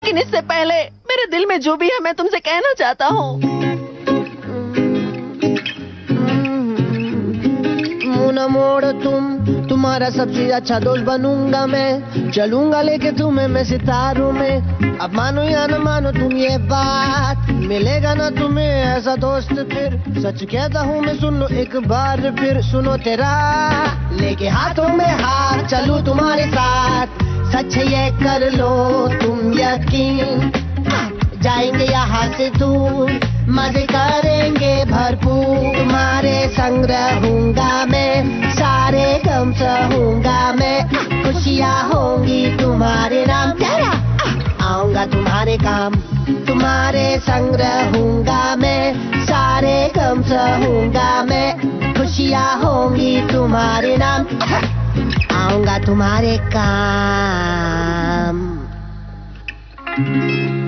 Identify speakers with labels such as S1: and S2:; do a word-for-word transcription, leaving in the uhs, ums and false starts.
S1: लेकिन इससे पहले मेरे दिल में जो भी है मैं तुमसे कहना चाहता हूँ।
S2: मुना मोड़ तुम, तुम्हारा सबसे अच्छा दोस्त बनूंगा मैं, चलूंगा लेके तुम्हें मैं सितारों में। अब मानो या न मानो तुम ये बात, मिलेगा ना तुम्हें ऐसा दोस्त फिर। सच कहता हूँ मैं, सुन लो एक बार फिर, सुनो तेरा लेके हाथों में हाथ चलूं तुम्हारे साथ। सच ये कर लो तुम यकीन, जाएंगे यहाँ से दूर, मजे करेंगे भरपूर। तुम्हारे संग रहूंगा मैं, सारे गम सहूंगा मैं, खुशियाँ होंगी तुम्हारे नाम। तेरा आऊंगा तुम्हारे काम, तुम्हारे संग रहूंगा मैं, सारे गम सहूंगा मैं, खुशियाँ होंगी तुम्हारे नाम। आऊंगा तुम्हारे काम।